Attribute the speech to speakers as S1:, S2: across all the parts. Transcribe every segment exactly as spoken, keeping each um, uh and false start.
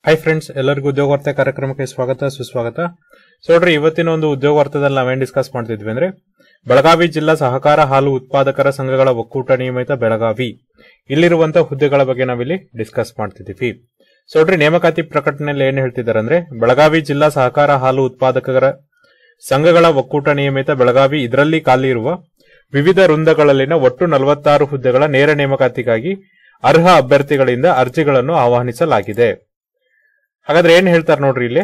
S1: Hi friends, ಎಲ್ಲರಿಗೂ ಉದ್ಯೋಗ ವಾರ್ತೆ ಕಾರ್ಯಕ್ರಮಕ್ಕೆ ಸ್ವಾಗತ ಸುಸ್ವಾಗತ. ಸೊ ನೋಡ್ರಿ, ಇವತ್ತಿನ ಒಂದು ಉದ್ಯೋಗ ವಾರ್ತೆದಲ್ಲಿ ನಾವೇನ್ ಡಿಸ್ಕಸ್ ಮಾಡ್ತಿದ್ವಿ ಅಂದ್ರೆ ಬೆಳಗಾವಿ ಜಿಲ್ಲಾ ಸಹಕಾರ ಹಾಲು ಉತ್ಪಾದಕರ ಸಂಘಗಳ ಒಕ್ಕೂಟ ನಿಯಮಿತ ಬೆಳಗಾವಿ ಇಲ್ಲಿರುವಂತಹ ಹುದ್ದೆಗಳ ಬಗ್ಗೆ ನಾವಿಲ್ಲಿ ಡಿಸ್ಕಸ್ ಮಾಡ್ತಿದ್ದೀವಿ. ಸೊ ನೋಡ್ರಿ, ನೇಮಕಾತಿ ಪ್ರಕಟಣೆಯಲ್ಲಿ ಏನ್ ಹೇಳ್ತಿದ್ದಾರೆ ಅಂದ್ರೆ ಬೆಳಗಾವಿ ಜಿಲ್ಲಾ ಸಹಕಾರ ಹಾಲು ಉತ್ಪಾದಕರ ಸಂಘಗಳ ಒಕ್ಕೂಟ ನಿಯಮಿತ ಬೆಳಗಾವಿ ಇದರಲ್ಲಿ ಖಾಲಿ ಇರುವ ವಿವಿಧ ವೃಂದಗಳಲ್ಲಿನ ಒಟ್ಟು ನಲವತ್ತಾರು ಹುದ್ದೆಗಳ ನೇರ ನೇಮಕಾತಿಗಾಗಿ ಅರ್ಹ ಅಭ್ಯರ್ಥಿಗಳಿಂದ ಅರ್ಜಿಗಳನ್ನು ಆಹ್ವಾನಿಸಲಾಗಿದೆ. ಹಾಗಾದ್ರೆ ಏನ್ ಹೇಳ್ತಾರೆ ನೋಡ್ರಿ ಇಲ್ಲಿ.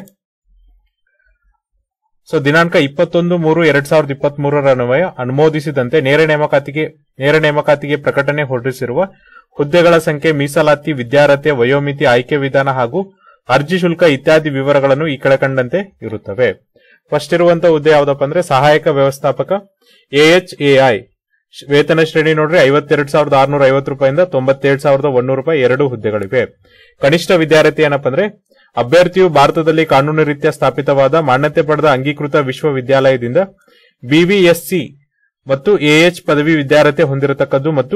S1: ಸೊ ದಿನಾಂಕ ಇಪ್ಪತ್ತೊಂದು ಮೂರು ಎರಡ್ ಸಾವಿರದ ಇಪ್ಪತ್ತ್ ಮೂರರ ಅನ್ವಯ ಅನುಮೋದಿಸಿದಂತೆ ನೇರ ನೇಮಕಾತಿಗೆ ನೇರ ನೇಮಕಾತಿಗೆ ಪ್ರಕಟಣೆ ಹೊರಡಿಸಿರುವ ಹುದ್ದೆಗಳ ಸಂಖ್ಯೆ, ಮೀಸಲಾತಿ, ವಿದ್ಯಾರ್ಹತೆ, ವಯೋಮಿತಿ, ಆಯ್ಕೆ ವಿಧಾನ ಹಾಗೂ ಅರ್ಜಿ ಶುಲ್ಕ ಇತ್ಯಾದಿ ವಿವರಗಳನ್ನು ಈ ಕೆಳಕಂಡಂತೆ ಇರುತ್ತವೆ. ಫಸ್ಟ್ ಇರುವಂತಹ ಹುದ್ದೆ ಯಾವ್ದಪ್ಪ ಅಂದ್ರೆ ಸಹಾಯಕ ವ್ಯವಸ್ಥಾಪಕ ಎಎಚ್ಎಐ. ವೇತನ ಶ್ರೇಣಿ ನೋಡ್ರಿ ಐವತ್ತೆರಡು ಸಾವಿರದ ಆರ್ನೂರ ಐವತ್ತು ರೂಪಾಯಿಂದ ತೊಂಬತ್ತೇಳು ಸಾವಿರದ ಒಂದೂರು ರೂಪಾಯಿ ಎರಡು ಹುದ್ದೆಗಳಿವೆ. ಕನಿಷ್ಠ ವಿದ್ಯಾರ್ಥಿ ಏನಪ್ಪ ಅಂದ್ರೆ ಅಭ್ಯರ್ಥಿಯು ಭಾರತದಲ್ಲಿ ಕಾನೂನು ರೀತ್ಯ ಸ್ಥಾಪಿತವಾದ ಮಾನ್ಯತೆ ಪಡೆದ ಅಂಗೀಕೃತ ವಿಶ್ವವಿದ್ಯಾಲಯದಿಂದ ಬಿವಿಎಸ್ಸಿ ಮತ್ತು ಎಎಚ್ ಪದವಿ ವಿದ್ಯಾರ್ಹತೆ ಹೊಂದಿರತಕ್ಕದ್ದು ಮತ್ತು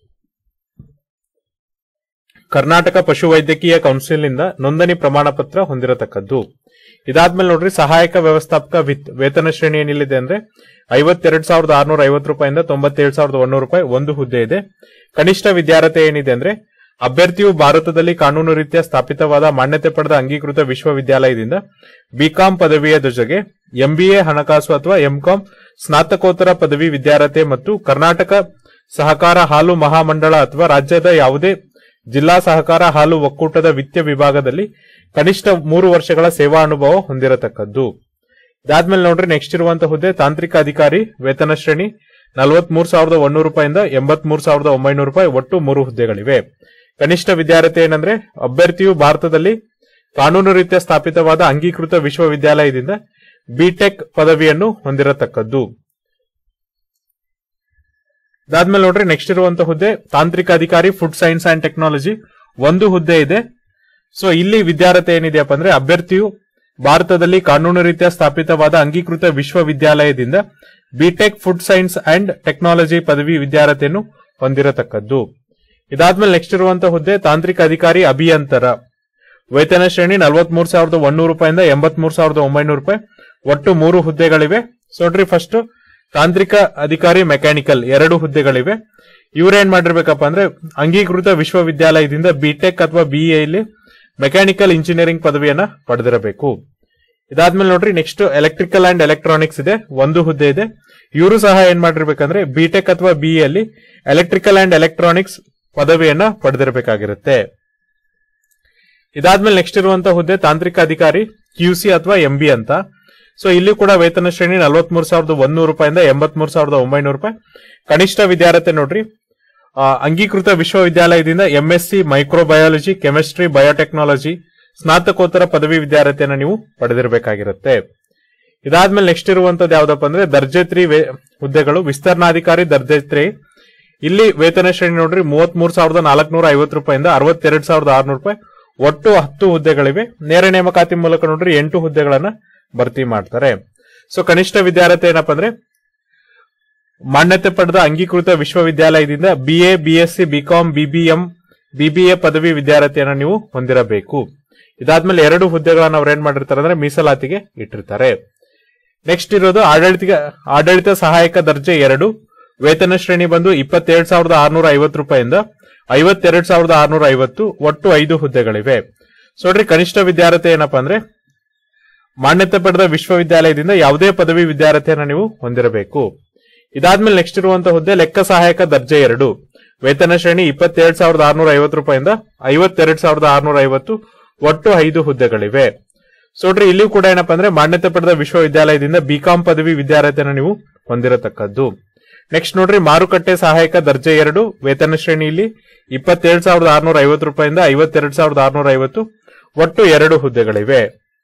S1: ಕರ್ನಾಟಕ ಪಶುವೈದ್ಯಕೀಯ ಕೌನ್ಸಿಲ್ನಿಂದ ನೋಂದಣಿ ಪ್ರಮಾಣ ಪತ್ರ ಹೊಂದಿರತಕ್ಕದ್ದು. ಇದಾದ್ಮೇಲೆ ನೋಡ್ರಿ ಸಹಾಯಕ ವ್ಯವಸ್ಥಾಪಕ ವಿತ್ ವೇತನ ಶ್ರೇಣಿ ಏನಿದೆ ಅಂದ್ರೆ ಐವತ್ತೆರಡು ಸಾವಿರದ ಆರ್ನೂರ ಐವತ್ತು ರೂಪಾಯಿಂದ ತೊಂಬತ್ತೇಳು ಸಾವಿರದ ಒಂದೂರು ರೂಪಾಯಿ ಒಂದು ಹುದ್ದೆ ಇದೆ. ಕನಿಷ್ಠ ವಿದ್ಯಾರ್ಹತೆ ಏನಿದೆ ಅಂದ್ರೆ ಅಭ್ಯರ್ಥಿಯು ಭಾರತದಲ್ಲಿ ಕಾನೂನು ರೀತ್ಯ ಸ್ಥಾಪಿತವಾದ ಮಾನ್ಯತೆ ಪಡೆದ ಅಂಗೀಕೃತ ವಿಶ್ವವಿದ್ಯಾಲಯದಿಂದ ಬಿಕಾಂ ಪದವಿಯ ಜೊತೆಗೆ ಎಂಬಿಎ ಹಣಕಾಸು ಅಥವಾ ಎಂಕಾಂ ಸ್ನಾತಕೋತ್ತರ ಪದವಿ ವಿದ್ಯಾರ್ಹತೆ ಮತ್ತು ಕರ್ನಾಟಕ ಸಹಕಾರ ಹಾಲು ಮಹಾಮಂಡಳ ಅಥವಾ ರಾಜ್ಯದ ಯಾವುದೇ ಜಿಲ್ಲಾ ಸಹಕಾರ ಹಾಲು ಒಕ್ಕೂಟದ ವಿತ್ಯ ವಿಭಾಗದಲ್ಲಿ ಕನಿಷ್ಠ ಮೂರು ವರ್ಷಗಳ ಸೇವಾ ಅನುಭವ ಹೊಂದಿರತಕ್ಕದ್ದು. ಇದಾದ್ಮೇಲೆ ನೋಡ್ರಿ ನೆಕ್ಸ್ಟ್ ಇರುವಂತಹ ಹುದ್ದೆ ತಾಂತ್ರಿಕ ಅಧಿಕಾರಿ. ವೇತನ ಶ್ರೇಣಿ ನಲವತ್ಮೂರು ಸಾವಿರದ ಒಂದೂರು ರೂಪಾಯಿಂದ ಎಂಬತ್ಮೂರು ಸಾವಿರದ ಒಂಬೈನೂರು ರೂಪಾಯಿ ಒಟ್ಟು ಮೂರು ಹುದ್ದೆಗಳಿವೆ. ಕನಿಷ್ಠ ವಿದ್ಯಾರ್ಹತೆ ಏನಂದ್ರೆ ಅಭ್ಯರ್ಥಿಯು ಭಾರತದಲ್ಲಿ ಕಾನೂನು ರೀತ್ಯ ಸ್ಥಾಪಿತವಾದ ಅಂಗೀಕೃತ ವಿಶ್ವವಿದ್ಯಾಲಯದಿಂದ ಬಿಟೆಕ್ ಪದವಿಯನ್ನು ಹೊಂದಿರತಕ್ಕದ್ದು. ಇದಾದ್ಮೇಲೆ ನೋಡ್ರಿ ನೆಕ್ಸ್ಟ್ ಇರುವಂತಹ ಹುದ್ದೆ ತಾಂತ್ರಿಕ ಅಧಿಕಾರಿ ಫುಡ್ ಸೈನ್ಸ್ ಅಂಡ್ ಟೆಕ್ನಾಲಜಿ. ಒಂದು ಹುದ್ದೆ ಇದೆ. ಸೊ ಇಲ್ಲಿ ವಿದ್ಯಾರ್ಹತೆ ಏನಿದೆಯಪ್ಪ ಅಂದ್ರೆ ಅಭ್ಯರ್ಥಿಯು ಭಾರತದಲ್ಲಿ ಕಾನೂನು ರೀತ್ಯ ಸ್ಥಾಪಿತವಾದ ಅಂಗೀಕೃತ ವಿಶ್ವವಿದ್ಯಾಲಯದಿಂದ BTech food science and technology ಪದವಿ ವಿದ್ಯಾರ್ಹತೆಯನ್ನು ಹೊಂದಿರತಕ್ಕದ್ದು. ಇದಾದ್ಮೇಲೆ ನೆಕ್ಸ್ಟ್ ಇರುವಂತಹ ಹುದ್ದೆ ತಾಂತ್ರಿಕ ಅಧಿಕಾರಿ ಅಭಿಯಂತರ. ವೇತನ ಶ್ರೇಣಿ ನಲವತ್ಮೂರು ಸಾವಿರದ ಒಂದೂರು ರೂಪಾಯಿಂದ ಎಂಬತ್ಮೂರು ಸಾವಿರದ ಒಂಬೈನೂರು ರೂಪಾಯಿ ಒಟ್ಟು ಮೂರು ಹುದ್ದೆಗಳಿವೆ. ಸೊ ನೋಡ್ರಿ ಫಸ್ಟ್ ತಾಂತ್ರಿಕ ಅಧಿಕಾರಿ ಮೆಕ್ಯಾನಿಕಲ್ ಎರಡು ಹುದ್ದೆಗಳಿವೆ. ಇವ್ರೇನ್ ಮಾಡಿರ್ಬೇಕಪ್ಪ ಅಂದ್ರೆ ಅಂಗೀಕೃತ ವಿಶ್ವವಿದ್ಯಾಲಯದಿಂದ ಬಿಟೆಕ್ ಅಥವಾ ಬಿಇ ಇಲ್ಲಿ ಮೆಕ್ಯಾನಿಕಲ್ ಇಂಜಿನಿಯರಿಂಗ್ ಪದವಿಯನ್ನ ಪಡೆದಿರಬೇಕು. ಇದಾದ್ಮೇಲೆ ನೋಡ್ರಿ ನೆಕ್ಸ್ಟ್ ಎಲೆಕ್ಟ್ರಿಕಲ್ ಅಂಡ್ ಎಲೆಕ್ಟ್ರಾನಿಕ್ಸ್ ಇದೆ, ಒಂದು ಹುದ್ದೆ ಇದೆ. ಇವರು ಸಹ ಏನ್ ಮಾಡಿರ್ಬೇಕಂದ್ರೆ ಬಿಟೆಕ್ ಅಥವಾ ಬಿಇ ಅಲ್ಲಿ ಎಲೆಕ್ಟ್ರಿಕಲ್ ಅಂಡ್ ಎಲೆಕ್ಟ್ರಾನಿಕ್ಸ್ ಪದವಿಯನ್ನ ಪಡೆದಿರಬೇಕಾಗಿರುತ್ತೆ. ಇದಾದ್ಮೇಲೆ ನೆಕ್ಸ್ಟ್ ಇರುವಂತಹ ಹುದ್ದೆ ತಾಂತ್ರಿಕ ಅಧಿಕಾರಿ ಕ್ಯೂಸಿ ಅಥವಾ ಎಂಬಿ ಅಂತ. ಸೊ ಇಲ್ಲಿ ಕೂಡ ವೇತನ ಶ್ರೇಣಿ ನಲವತ್ಮೂರು ಸಾವಿರದ ಒಂದೂರು ರೂಪಾಯಿಂದ ಎಂಬತ್ಮೂರು ಸಾವಿರದ ಒಂಬೈನೂರು ರೂಪಾಯಿ. ಕನಿಷ್ಠ ವಿದ್ಯಾರ್ಹತೆ ನೋಡ್ರಿ ಅಂಗೀಕೃತ ವಿಶ್ವವಿದ್ಯಾಲಯದಿಂದ ಎಂಎಸ್ಸಿ ಮೈಕ್ರೋಬಯಾಲಜಿ, ಕೆಮಿಸ್ಟ್ರಿ, ಬಯೋಟೆಕ್ನಾಲಜಿ ಸ್ನಾತಕೋತ್ತರ ಪದವಿ ವಿದ್ಯಾರ್ಹತೆಯನ್ನು ನೀವು ಪಡೆದಿರಬೇಕಾಗಿರುತ್ತೆ. ಇದಾದ್ಮೇಲೆ ನೆಕ್ಸ್ಟ್ ಇರುವಂತದ್ದು ಯಾವ್ದಪ್ಪ ಅಂದ್ರೆ ದರ್ಜೆ ತ್ರೀ ಹುದ್ದೆಗಳು. ವಿಸ್ತರಣಾಧಿಕಾರಿ ದರ್ಜೆ ತ್ರೀ. ಇಲ್ಲಿ ವೇತನ ಶ್ರೇಣಿ ನೋಡ್ರಿ ಮೂವತ್ಮೂರು ಸಾವಿರದ ನಾಲ್ಕುನೂರ ಐವತ್ತು ರೂಪಾಯಿಂದ ಅರವತ್ತೆರಡು ಸಾವಿರದ ಆರ್ನೂರು ರೂಪಾಯಿ ಒಟ್ಟು ಹತ್ತು ಹುದ್ದೆಗಳಿವೆ. ನೇರ ನೇಮಕಾತಿ ಮೂಲಕ ನೋಡ್ರಿ ಎಂಟು ಹುದ್ದೆಗಳನ್ನ ಭರ್ತಿ ಮಾಡ್ತಾರೆ. ಸೊ ಕನಿಷ್ಠ ವಿದ್ಯಾರ್ಹತೆ ಏನಪ್ಪಾ ಅಂದ್ರೆ ಮಾನ್ಯತೆ ಪಡೆದ ಅಂಗೀಕೃತ ವಿಶ್ವವಿದ್ಯಾಲಯದಿಂದ BA, BSc, BCom, BBM, BBA ಪದವಿ ವಿದ್ಯಾರ್ಹತೆಯನ್ನು ನೀವು ಹೊಂದಿರಬೇಕು. ಇದಾದ್ಮೇಲೆ ಎರಡು ಹುದ್ದೆಗಳನ್ನ ಅವ್ರು ಏನ್ ಮಾಡಿರ್ತಾರೆ ಅಂದ್ರೆ ಮೀಸಲಾತಿಗೆ ಇಟ್ಟಿರ್ತಾರೆ. ನೆಕ್ಸ್ಟ್ ಇರೋದು ಆಡಳಿತ ಆಡಳಿತ ಸಹಾಯಕ ದರ್ಜೆ ಎರಡು. ವೇತನ ಶ್ರೇಣಿ ಬಂದು ಇಪ್ಪತ್ತೇಳು ಸಾವಿರದ ಆರ್ನೂರ ಐವತ್ತು ರೂಪಾಯಿಂದ ಐವತ್ತೆರಡು ಸಾವಿರದ ಆರ್ನೂರ ಐವತ್ತು ಒಟ್ಟು ಐದು ಹುದ್ದೆಗಳಿವೆ. ಸೊ ನೋಡ್ರಿ ಕನಿಷ್ಠ ವಿದ್ಯಾರ್ಹತೆ ಏನಪ್ಪಾ ಅಂದ್ರೆ ಮಾನ್ಯತೆ ಪಡೆದ ವಿಶ್ವವಿದ್ಯಾಲಯದಿಂದ ಯಾವುದೇ ಪದವಿ ವಿದ್ಯಾರ್ಹತೆಯನ್ನು ನೀವು ಹೊಂದಿರಬೇಕು. ಇದಾದ್ಮೇಲೆ ನೆಕ್ಸ್ಟ್ ಇರುವಂತಹ ಹುದ್ದೆ ಲೆಕ್ಕ ಸಹಾಯಕ ದರ್ಜೆ ಎರಡು. ವೇತನ ಶ್ರೇಣಿ ಇಪ್ಪತ್ತೇಳು ಸಾವಿರದ ಆರ್ನೂರ ಐವತ್ತು ರೂಪಾಯಿಂದ ಐವತ್ತೆರಡು ಸಾವಿರದ ಆರ್ನೂರ ಐವತ್ತು ಒಟ್ಟು ಐದು ಹುದ್ದೆಗಳಿವೆ. ಸೊ ನೋಡ್ರಿ ಇಲ್ಲಿ ಕೂಡ ಏನಪ್ಪಾ ಅಂದ್ರೆ ಮಾನ್ಯತೆ ಪಡೆದ ವಿಶ್ವವಿದ್ಯಾಲಯದಿಂದ ಬಿಕಾಂ ಪದವಿ ವಿದ್ಯಾರ್ಹತೆಯನ್ನು ನೀವು ಹೊಂದಿರತಕ್ಕದ್ದು. ನೆಕ್ಸ್ಟ್ ನೋಡ್ರಿ ಮಾರುಕಟ್ಟೆ ಸಹಾಯಕ ದರ್ಜೆ ಎರಡು. ವೇತನ ಶ್ರೇಣಿಯಲ್ಲಿ ಇಪ್ಪತ್ತೇಳು ಸಾವಿರದ ಆರ್ನೂರ ಐವತ್ತು ರೂಪಾಯಿಂದ ಐವತ್ತೆರಡು ಸಾವಿರದ ಆರ್ನೂರ ಐವತ್ತು ಒಟ್ಟು ಎರಡು ಹುದ್ದೆಗಳಿವೆ.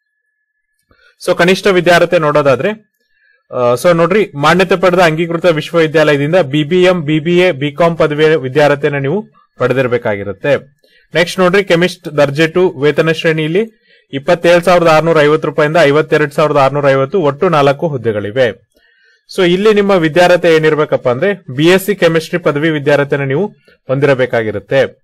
S1: ಸೊ ಕನಿಷ್ಠ ವಿದ್ಯಾರ್ಹತೆ ನೋಡೋದಾದ್ರೆ ಸೊ ನೋಡ್ರಿ ಮಾನ್ಯತೆ ಪಡೆದ ಅಂಗೀಕೃತ ವಿಶ್ವವಿದ್ಯಾಲಯದಿಂದ ಬಿಬಿಎಂ, ಬಿಬಿಎ, ಬಿಕಾಂ ಪದವಿ ವಿದ್ಯಾರ್ಹತೆಯನ್ನು ನೀವು ಪಡೆದಿರಬೇಕಾಗಿರುತ್ತೆ. ನೆಕ್ಸ್ಟ್ ನೋಡ್ರಿ ಕೆಮಿಸ್ಟ್ ದರ್ಜೆ ಟು. ವೇತನ ಶ್ರೇಣಿಯಲ್ಲಿ ಇಪ್ಪತ್ತೇಳು ಸಾವಿರದ ಆರ್ನೂರ ಐವತ್ತು ರೂಪಾಯಿಂದ ಐವತ್ತೆರಡು ಸಾವಿರದ ಆರ್ನೂರ ಐವತ್ತು ಒಟ್ಟು ನಾಲ್ಕು ಹುದ್ದೆಗಳಿವೆ. ಸೊ ಇಲ್ಲಿ ನಿಮ್ಮ ವಿದ್ಯಾರ್ಹತೆ ಏನಿರ್ಬೇಕಪ್ಪ ಅಂದ್ರೆ ಬಿಎಸ್ಸಿ ಕೆಮಿಸ್ಟ್ರಿ ಪದವಿ ವಿದ್ಯಾರ್ಹತೆಯನ್ನು ನೀವು ಹೊಂದಿರಬೇಕಾಗಿರುತ್ತೆ.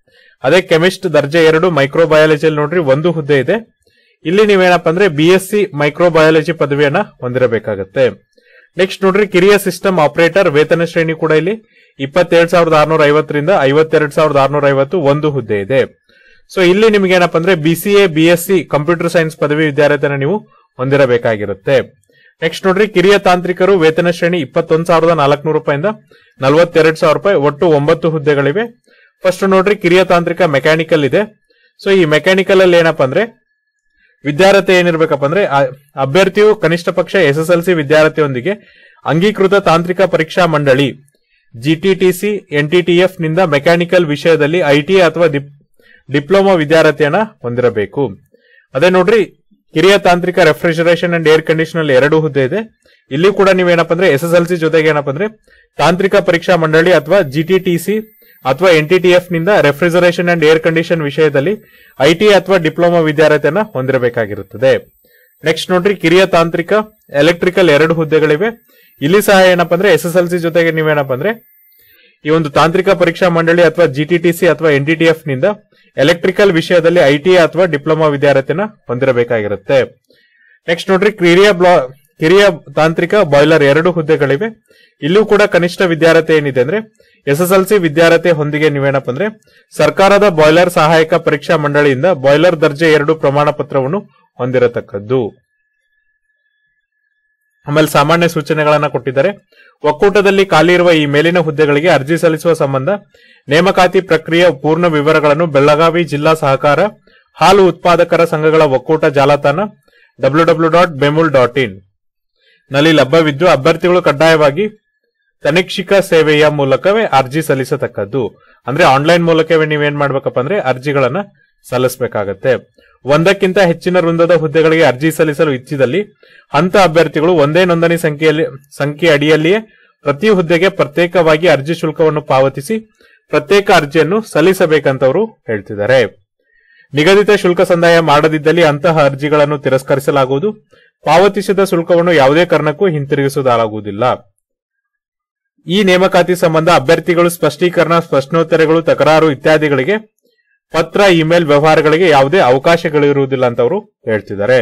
S1: ಅದೇ ಕೆಮಿಸ್ಟ್ ದರ್ಜೆ ಎರಡು ಮೈಕ್ರೋಬಯಾಲಜಿಯಲ್ಲಿ ನೋಡ್ರಿ ಒಂದು ಹುದ್ದೆ ಇದೆ. ಇಲ್ಲಿ ನೀವೇನಪ್ಪ ಅಂದ್ರೆ ಬಿ ಎಸ್ ಸಿ ಮೈಕ್ರೋಬಯಾಲಜಿ ಪದವಿಯನ್ನ ಹೊಂದಿರಬೇಕಾಗತ್ತೆ. ನೆಕ್ಸ್ಟ್ ನೋಡ್ರಿ ಕಿರಿಯ ಸಿಸ್ಟಮ್ ಆಪರೇಟರ್ ವೇತನ ಶ್ರೇಣಿ ಕೂಡ ಇಲ್ಲಿ ಇಪ್ಪತ್ತೇಳು ಸಾವಿರದ ಆರ್ನೂರ ಐವತ್ತರಿಂದ ಐವತ್ತೆರಡು ಸಾವಿರದ ಆರ್ನೂರ ಐವತ್ತು ಒಂದು ಹುದ್ದೆ ಇದೆ. ಸೊ ಇಲ್ಲಿ ನಿಮ್ಗೆ ಏನಪ್ಪ ಅಂದ್ರೆ ಬಿಸಿಎ ಬಿಎಸ್ಸಿ ಕಂಪ್ಯೂಟರ್ ಸೈನ್ಸ್ ಪದವಿ ವಿದ್ಯಾರ್ಥಿನ ನೀವು ಹೊಂದಿರಬೇಕಾಗಿರುತ್ತೆ. ನೆಕ್ಸ್ಟ್ ನೋಡ್ರಿ ಕಿರಿಯ ತಾಂತ್ರಿಕರು ವೇತನ ಶ್ರೇಣಿ ಇಪ್ಪತ್ತೊಂದು ಸಾವಿರದ ನಾಲ್ಕುನೂರು ರೂಪಾಯಿಂದ ನಲವತ್ತೆರಡು ಸಾವಿರ ರೂಪಾಯಿ ಒಟ್ಟು ಒಂಬತ್ತು ಹುದ್ದೆಗಳಿವೆ. ಫಸ್ಟ್ ನೋಡ್ರಿ ಕಿರಿಯ ತಾಂತ್ರಿಕ ಮೆಕ್ಯಾನಿಕಲ್ ಇದೆ. ಸೊ ಈ ಮೆಕ್ಯಾನಿಕಲ್ ಅಲ್ಲಿ ಏನಪ್ಪಾ ಅಂದ್ರೆ ವಿದ್ಯಾರ್ಥಿ ಏನಿರ್ಬೇಕಪ್ಪ ಅಂದ್ರೆ ಅಭ್ಯರ್ಥಿಯು ಕನಿಷ್ಠ ಪಕ್ಷ ಎಸ್ ಎಸ್ ಎಲ್ ಸಿ ವಿದ್ಯಾರ್ಥಿಯೊಂದಿಗೆ ಅಂಗೀಕೃತ ತಾಂತ್ರಿಕ ಪರೀಕ್ಷಾ ಮಂಡಳಿ ಜಿಟಿಟಿಸಿ ಎನ್ಟಿಟಿಎಫ್ ನಿಂದ ಮೆಕ್ಯಾನಿಕಲ್ ವಿಷಯದಲ್ಲಿ ಐಟಿ ಅಥವಾ ಡಿಪ್ಲೊಮಾ ವಿದ್ಯಾರ್ಥಿಯನ್ನ ಹೊಂದಿರಬೇಕು. ಅದೇ ನೋಡ್ರಿ ಕಿರಿಯ ತಾಂತ್ರಿಕ ರೆಫ್ರಿಜರೇಷನ್ ಅಂಡ್ ಏರ್ ಕಂಡೀಷನ್ ಎರಡು ಹುದ್ದೆ ಇದೆ. ಇಲ್ಲಿ ಕೂಡ ನೀವೇನಪ್ಪ ಅಂದ್ರೆ ಎಸ್ ಎಸ್ ಎಲ್ ಸಿ ಜೊತೆಗೆ ಏನಪ್ಪ ಅಂದ್ರೆ ತಾಂತ್ರಿಕ ಪರೀಕ್ಷಾ ಮಂಡಳಿ ಅಥವಾ ಜಿಟಿಟಿಸಿ ಅಥವಾ ಎನ್ಟಿಟಿಎಫ್ ನಿಂದ ರೆಫ್ರಿಜರೇಷನ್ ಅಂಡ್ ಏರ್ ಕಂಡೀಷನ್ ವಿಷಯದಲ್ಲಿ ಐಟಿ ಅಥವಾ ಡಿಪ್ಲೊಮಾ ವಿದ್ಯಾರ್ಥಿಯನ್ನ ಹೊಂದಿರಬೇಕಾಗಿರುತ್ತದೆ. ನೆಕ್ಸ್ಟ್ ನೋಡ್ರಿ ಕಿರಿಯ ತಾಂತ್ರಿಕ ಎಲೆಕ್ಟ್ರಿಕಲ್ ಎರಡು ಹುದ್ದೆಗಳಿವೆ. ಇಲ್ಲಿ ಸಹ ಏನಪ್ಪ ಅಂದ್ರೆ ಎಸ್ ಎಸ್ ಎಲ್ ಸಿ ಜೊತೆಗೆ ನೀವೇನಪ್ಪ ಅಂದ್ರೆ ಈ ಒಂದು ತಾಂತ್ರಿಕ ಪರೀಕ್ಷಾ ಮಂಡಳಿ ಅಥವಾ ಜಿಟಿಟಿಸಿ ಅಥವಾ ಎನ್ಟಿಟಿಎಫ್ ನಿಂದ ಎಲೆಕ್ಟ್ರಿಕಲ್ ವಿಷಯದಲ್ಲಿ ಐಟಿ ಅಥವಾ ಡಿಪ್ಲೊಮಾ ವಿದ್ಯಾರ್ಥಿಯನ್ನ ಹೊಂದಿರಬೇಕಾಗಿರುತ್ತೆ. ನೆಕ್ಸ್ಟ್ ನೋಡ್ರಿ ಕಿರಿಯ ಬ್ಲಾ ಕಿರಿಯ ತಾಂತ್ರಿಕ ಬಾಯ್ಲರ್ ಎರಡು ಹುದ್ದೆಗಳಿವೆ. ಇಲ್ಲೂ ಕೂಡ ಕನಿಷ್ಠ ವಿದ್ಯಾರ್ಥಿ ಏನಿದೆ ಅಂದ್ರೆ ಎಸ್ ಎಸ್ ಎಲ್ ಸಿ ವಿದ್ಯಾರ್ಥಿ ಹೊಂದಿಗೆ ನೀವೇನಪ್ಪ ಅಂದ್ರೆ ಸರ್ಕಾರದ ಬಾಯ್ಲರ್ ಸಹಾಯಕ ಪರೀಕ್ಷಾ ಮಂಡಳಿಯಿಂದ ಬಾಯ್ಲರ್ ದರ್ಜೆ ಎರಡು ಪ್ರಮಾಣ ಪತ್ರವನ್ನು ಹೊಂದಿರತಕ್ಕದ್ದು. ಆಮೇಲೆ ಸಾಮಾನ್ಯ ಸೂಚನೆಗಳನ್ನ ಕೊಟ್ಟಿದ್ದಾರೆ. ಒಕ್ಕೂಟದಲ್ಲಿ ಖಾಲಿ ಇರುವ ಈ ಮೇಲಿನ ಹುದ್ದೆಗಳಿಗೆ ಅರ್ಜಿ ಸಲ್ಲಿಸುವ ಸಂಬಂಧ ನೇಮಕಾತಿ ಪ್ರಕ್ರಿಯೆ ಪೂರ್ಣ ವಿವರಗಳನ್ನು ಬೆಳಗಾವಿ ಜಿಲ್ಲಾ ಸಹಕಾರ ಹಾಲು ಉತ್ಪಾದಕರ ಸಂಘಗಳ ಒಕ್ಕೂಟ ಜಾಲತಾಣ W W dot Bemul dot in ನಲ್ಲಿ ಲಭ್ಯವಿದ್ದು ಅಭ್ಯರ್ಥಿಗಳು ಕಡ್ಡಾಯವಾಗಿ ತನಿಕ್ಷಿಕ ಸೇವೆಯ ಮೂಲಕವೇ ಅರ್ಜಿ ಸಲ್ಲಿಸತಕ್ಕದ್ದು. ಅಂದ್ರೆ ಆನ್ಲೈನ್ ಮೂಲಕವೇ ನೀವೇನ್ ಮಾಡ್ಬೇಕಪ್ಪ ಅಂದ್ರೆ ಅರ್ಜಿಗಳನ್ನ ಸಲ್ಲಿಸಬೇಕಾಗತ್ತೆ. ಒಂದಕ್ಕಿಂತ ಹೆಚ್ಚಿನ ವೃಂದದ ಹುದ್ದೆಗಳಿಗೆ ಅರ್ಜಿ ಸಲ್ಲಿಸಲು ಇಚ್ಛಿದಲ್ಲಿ ಹಂತ ಅಭ್ಯರ್ಥಿಗಳು ಒಂದೇ ನೋಂದಣಿ ಸಂಖ್ಯೆಯಲ್ಲಿ ಸಂಖ್ಯೆ ಅಡಿಯಲ್ಲಿಯೇ ಪ್ರತಿ ಹುದ್ದೆಗೆ ಪ್ರತ್ಯೇಕವಾಗಿ ಅರ್ಜಿ ಶುಲ್ಕವನ್ನು ಪಾವತಿಸಿ ಪ್ರತ್ಯೇಕ ಅರ್ಜಿಯನ್ನು ಸಲ್ಲಿಸಬೇಕಂತವರು ಹೇಳ್ತಿದ್ದಾರೆ. ನಿಗದಿತ ಶುಲ್ಕ ಸಂದಾಯ ಮಾಡದಿದ್ದಲ್ಲಿ ಅಂತಹ ಅರ್ಜಿಗಳನ್ನು ತಿರಸ್ಕರಿಸಲಾಗುವುದು. ಪಾವತಿಸಿದ ಶುಲ್ಕವನ್ನು ಯಾವುದೇ ಕಾರಣಕ್ಕೂ ಹಿಂತಿರುಗಿಸಲಾಗುವುದಿಲ್ಲ. ಈ ನೇಮಕಾತಿ ಸಂಬಂಧ ಅಭ್ಯರ್ಥಿಗಳು ಸ್ಪಷ್ಟೀಕರಣ, ಪ್ರಶ್ನೋತ್ತರಗಳು, ತಕರಾರು ಇತ್ಯಾದಿಗಳಿಗೆ ಪತ್ರ, ಇಮೇಲ್ ವ್ಯವಹಾರಗಳಿಗೆ ಯಾವುದೇ ಅವಕಾಶಗಳಿರುವುದಿಲ್ಲ ಅಂತ ಅವರು ಹೇಳ್ತಿದ್ದಾರೆ.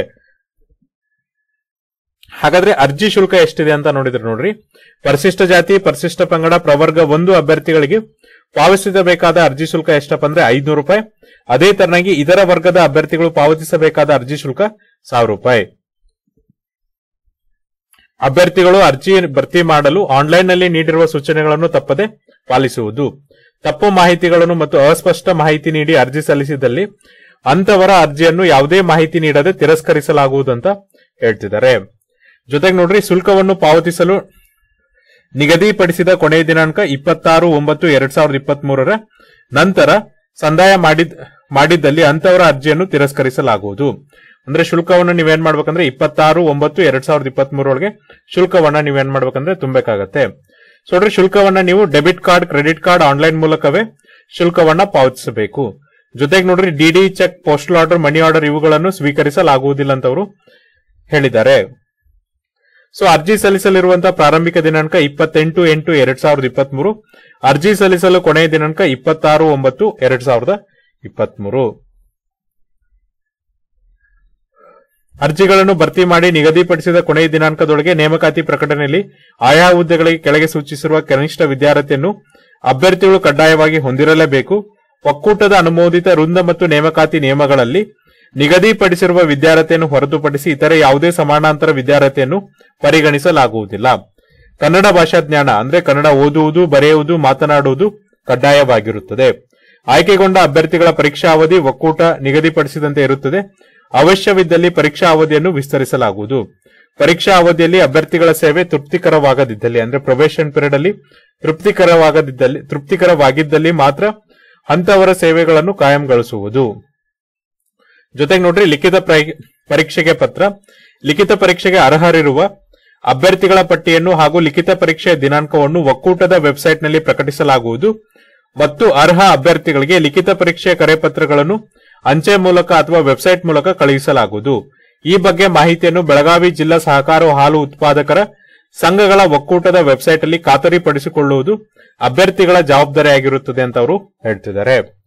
S1: ಹಾಗಾದ್ರೆ ಅರ್ಜಿ ಶುಲ್ಕ ಎಷ್ಟಿದೆ ಅಂತ ನೋಡಿದ್ರೆ ನೋಡ್ರಿ, ಪರಿಶಿಷ್ಟ ಜಾತಿ, ಪರಿಶಿಷ್ಟ ಪಂಗಡ, ಪ್ರವರ್ಗ ಒಂದು ಅಭ್ಯರ್ಥಿಗಳಿಗೆ ಪಾವತಿಸಬೇಕಾದ ಅರ್ಜಿ ಶುಲ್ಕ ಎಷ್ಟಪ್ಪ ಅಂದ್ರೆ ಐದ್ನೂರು ರೂಪಾಯಿ. ಅದೇ ತರನಾಗಿ ಇದರ ವರ್ಗದ ಅಭ್ಯರ್ಥಿಗಳು ಪಾವತಿಸಬೇಕಾದ ಅರ್ಜಿ ಶುಲ್ಕ ಸಾವಿರ ರೂಪಾಯಿ. ಅಭ್ಯರ್ಥಿಗಳು ಅರ್ಜಿ ಭರ್ತಿ ಮಾಡಲು ಆನ್ಲೈನ್ ನಲ್ಲಿ ನೀಡಿರುವ ಸೂಚನೆಗಳನ್ನು ತಪ್ಪದೆ ಪಾಲಿಸುವುದು. ತಪ್ಪು ಮಾಹಿತಿಗಳನ್ನು ಮತ್ತು ಅಸ್ಪಷ್ಟ ಮಾಹಿತಿ ನೀಡಿ ಅರ್ಜಿ ಸಲ್ಲಿಸಿದಲ್ಲಿ ಅಂತವರ ಅರ್ಜಿಯನ್ನು ಯಾವುದೇ ಮಾಹಿತಿ ನೀಡದೆ ತಿರಸ್ಕರಿಸಲಾಗುವುದು ಅಂತ ಹೇಳ್ತಿದ್ದಾರೆ. ಜೊತೆಗೆ ನೋಡ್ರಿ, ಶುಲ್ಕವನ್ನು ಪಾವತಿಸಲು ನಿಗದಿಪಡಿಸಿದ ಕೊನೆಯ ದಿನಾಂಕ ಇಪ್ಪತ್ತಾರು ಒಂಬತ್ತು ಎರಡ್ ಸಾವಿರದ ಇಪ್ಪತ್ತ್ ಮೂರರ ನಂತರ ಸಂದಾಯ ಮಾಡಿದ್ ಮಾಡಿದ್ದಲ್ಲಿ ಅಂತವರ ಅರ್ಜಿಯನ್ನು ತಿರಸ್ಕರಿಸಲಾಗುವುದು. ಅಂದ್ರೆ ಶುಲ್ಕವನ್ನು ನೀವೇನ್ ಮಾಡ್ಬೇಕಂದ್ರೆ ಇಪ್ಪತ್ತಾರು ಒಂಬತ್ತು ಎರಡ್ ಸಾವಿರದ ಇಪ್ಪತ್ತ್ ಮೂರೊಳಗೆ ಶುಲ್ಕವನ್ನ ನೀವೇನ್ ಮಾಡ್ಬೇಕಂದ್ರೆ ತುಂಬಬೇಕಾಗತ್ತೆ. ಸೊ ನೋಡ್ರಿ, ಶುಲ್ಕವನ್ನ ನೀವು debit card, credit card, online ಮೂಲಕವೇ ಶುಲ್ಕವನ್ನ ಪಾವತಿಸಬೇಕು. ಜೊತೆಗೆ ನೋಡ್ರಿ, DD, cheque, postal order, money order ಇವುಗಳನ್ನು ಸ್ವೀಕರಿಸಲಾಗುವುದಿಲ್ಲ ಅಂತ ಅವರು ಹೇಳಿದ್ದಾರೆ. ಸೊ ಅರ್ಜಿ ಸಲ್ಲಿಸಲಿರುವಂತಹ ಪ್ರಾರಂಭಿಕ ದಿನಾಂಕ ಇಪ್ಪತ್ತೆಂಟು ಎಂಟು ಎರಡ್ ಸಾವಿರದ ಇಪ್ಪತ್ತ್ ಮೂರು. ಅರ್ಜಿ ಸಲ್ಲಿಸಲು ಕೊನೆಯ ದಿನಾಂಕ ಇಪ್ಪತ್ತಾರು ಒಂಬತ್ತು ಎರಡ್ ಸಾವಿರದ ಇಪ್ಪತ್ತ್ ಮೂರು. ಅರ್ಜಿಗಳನ್ನು ಭರ್ತಿ ಮಾಡಿ ನಿಗದಿಪಡಿಸಿದ ಕೊನೆಯ ದಿನಾಂಕದೊಳಗೆ ನೇಮಕಾತಿ ಪ್ರಕಟಣೆಯಲ್ಲಿ ಆಯಾ ಹುದ್ದೆಗಳಿಗೆ ಕೆಳಗೆ ಸೂಚಿಸಿರುವ ಕನಿಷ್ಠ ವಿದ್ಯಾರ್ಥಿಯನ್ನು ಅಭ್ಯರ್ಥಿಗಳು ಕಡ್ಡಾಯವಾಗಿ ಹೊಂದಿರಲೇಬೇಕು. ಒಕ್ಕೂಟದ ಅನುಮೋದಿತ ವೃಂದ ಮತ್ತು ನೇಮಕಾತಿ ನಿಯಮಗಳಲ್ಲಿ ನಿಗದಿಪಡಿಸಿರುವ ವಿದ್ಯಾರ್ಥಿಯನ್ನು ಹೊರತುಪಡಿಸಿ ಇತರೆ ಯಾವುದೇ ಸಮಾನಾಂತರ ವಿದ್ಯಾರ್ಥಿಯನ್ನು ಪರಿಗಣಿಸಲಾಗುವುದಿಲ್ಲ. ಕನ್ನಡ ಭಾಷಾ ಜ್ಞಾನ ಅಂದ್ರೆ ಕನ್ನಡ ಓದುವುದು, ಬರೆಯುವುದು, ಮಾತನಾಡುವುದು ಕಡ್ಡಾಯವಾಗಿರುತ್ತದೆ. ಆಯ್ಕೆಗೊಂಡ ಅಭ್ಯರ್ಥಿಗಳ ಪರೀಕ್ಷಾ ಅವಧಿ ಒಕ್ಕೂಟ ನಿಗದಿಪಡಿಸಿದಂತೆ ಇರುತ್ತದೆ. ಅವಶ್ಯವಿದ್ದಲ್ಲಿ ಪರೀಕ್ಷಾ ಅವಧಿಯನ್ನು ವಿಸ್ತರಿಸಲಾಗುವುದು. ಪರೀಕ್ಷಾ ಅವಧಿಯಲ್ಲಿ ಅಭ್ಯರ್ಥಿಗಳ ಸೇವೆ ತೃಪ್ತಿಕರವಾಗದಿದ್ದಲ್ಲಿ ಅಂದ್ರೆ ಪ್ರೊಬೇಷನ್ ಪೀರಿಯಡ್ ಅಲ್ಲಿ ತೃಪ್ತಿಕರವಾಗದಿದ್ದಲ್ಲಿ ತೃಪ್ತಿಕರವಾಗಿದ್ದಲ್ಲಿ ಮಾತ್ರ ಅಂತವರ ಸೇವೆಗಳನ್ನು ಕಾಯಂಗೊಳಿಸುವುದು. ಜೊತೆಗೆ ನೋಡ್ರಿ, ಲಿಖಿತ ಪರೀಕ್ಷೆಗೆ ಪತ್ರ, ಲಿಖಿತ ಪರೀಕ್ಷೆಗೆ ಅರ್ಹರಿರುವ ಅಭ್ಯರ್ಥಿಗಳ ಪಟ್ಟಿಯನ್ನು ಹಾಗೂ ಲಿಖಿತ ಪರೀಕ್ಷೆಯ ದಿನಾಂಕವನ್ನು ಒಕ್ಕೂಟದ ವೆಬ್ಸೈಟ್ ನಲ್ಲಿ ಪ್ರಕಟಿಸಲಾಗುವುದು ಮತ್ತು ಅರ್ಹ ಅಭ್ಯರ್ಥಿಗಳಿಗೆ ಲಿಖಿತ ಪರೀಕ್ಷೆಯ ಕರೆಪತ್ರಗಳನ್ನು ಅಂಚೆ ಮೂಲಕ ಅಥವಾ ವೆಬ್ಸೈಟ್ ಮೂಲಕ ಕಳುಹಿಸಲಾಗುವುದು. ಈ ಬಗ್ಗೆ ಮಾಹಿತಿಯನ್ನು ಬೆಳಗಾವಿ ಜಿಲ್ಲಾ ಸಹಕಾರ ಹಾಲು ಉತ್ಪಾದಕರ ಸಂಘಗಳ ಒಕ್ಕೂಟದ ವೆಬ್ಸೈಟ್ ಅಲ್ಲಿ ಖಾತರಿಪಡಿಸಿಕೊಳ್ಳುವುದು ಅಭ್ಯರ್ಥಿಗಳ ಜವಾಬ್ದಾರಿಯಾಗಿರುತ್ತದೆ ಅಂತ ಅವರು ಹೇಳ್ತಿದ್ದಾರೆ.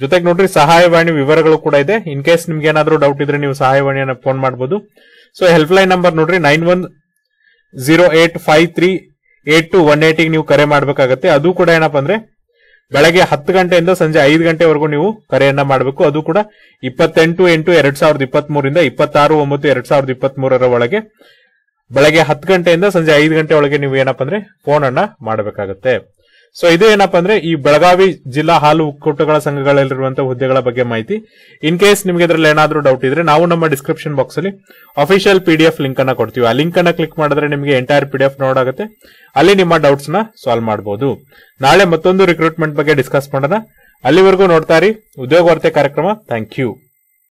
S1: ಜೊತೆಗೆ ನೋಡ್ರಿ ಸಹಾಯವಾಣಿ ವಿವರಗಳು ಕೂಡ ಇದೆ. ಇನ್ ಕೇಸ್ ನಿಮ್ಗೆ ಏನಾದ್ರೂ ಡೌಟ್ ಇದ್ರೆ ನೀವು ಸಹಾಯವಾಣಿಯನ್ನ ಫೋನ್ ಮಾಡಬಹುದು. ಸೊ ಹೆಲ್ಪ್ ಲೈನ್ ನಂಬರ್ ನೋಡ್ರಿ nine one zero eight five three eight two one eight ನೀವು ಕರೆ ಮಾಡಬೇಕಾಗತ್ತೆ. ಅದು ಕೂಡ ಏನಪ್ಪಾ ಅಂದ್ರೆ ಬೆಳಗ್ಗೆ ಹತ್ತು ಗಂಟೆಯಿಂದ ಸಂಜೆ ಐದು ಗಂಟೆವರೆಗೂ ನೀವು ಕರೆಯನ್ನ ಮಾಡಬೇಕು. ಅದು ಕೂಡ ಇಪ್ಪತ್ತೆಂಟು ಎಂಟು ಎರಡ್ ಸಾವಿರದ ಇಪ್ಪತ್ತ್ ಮೂರಿಂದ ಇಪ್ಪತ್ತಾರು ಒಂಬತ್ತು ಎರಡ್ ಸಾವಿರದ ಇಪ್ಪತ್ತ್ ಮೂರರ ಒಳಗೆ ಬೆಳಗ್ಗೆ ಹತ್ತು ಗಂಟೆಯಿಂದ ಸಂಜೆ ಐದು ಗಂಟೆ ಒಳಗೆ ನೀವು ಏನಪ್ಪಾ ಅಂದ್ರೆ ಫೋನ್ ಅನ್ನ ಮಾಡಬೇಕಾಗತ್ತೆ. ಸೊ ಇದು ಏನಪ್ಪಾ ಅಂದ್ರೆ ಈ ಬೆಳಗಾವಿ ಜಿಲ್ಲಾ ಹಾಲು ಒಕ್ಕೂಟಗಳ ಸಂಘಗಳಲ್ಲಿರುವಂತಹ ಹುದ್ದೆಗಳ ಬಗ್ಗೆ ಮಾಹಿತಿ. ಇನ್ ಕೇಸ್ ನಿಮ್ಗೆ ಇದರಲ್ಲಿ ಏನಾದ್ರೂ ಡೌಟ್ ಇದ್ರೆ ನಾವು ನಮ್ಮ ಡಿಸ್ಕ್ರಿಪ್ಷನ್ ಬಾಕ್ಸ್ ಅಲ್ಲಿ ಅಫಿಷಿಯಲ್ ಪಿಡಿಎಫ್ ಲಿಂಕ್ ಅನ್ನ ಕೊಡ್ತೀವಿ. ಆ ಲಿಂಕ್ ಅನ್ನ ಕ್ಲಿಕ್ ಮಾಡಿದ್ರೆ ನಿಮಗೆ ಎಂಟೈರ್ ಪಿಡಿಎಫ್ ನೋಡಾಗುತ್ತೆ. ಅಲ್ಲಿ ನಿಮ್ಮ ಡೌಟ್ಸ್ ನ ಸಾಲ್ವ್ ಮಾಡಬಹುದು. ನಾಳೆ ಮತ್ತೊಂದು ರಿಕ್ರೂಟ್ಮೆಂಟ್ ಬಗ್ಗೆ ಡಿಸ್ಕಸ್ ಮಾಡೋಣ. ಅಲ್ಲಿವರೆಗೂ ನೋಡ್ತಾ ಇರಿ ಉದ್ಯೋಗ ವಾರ್ತೆ ಕಾರ್ಯಕ್ರಮ. Thank you.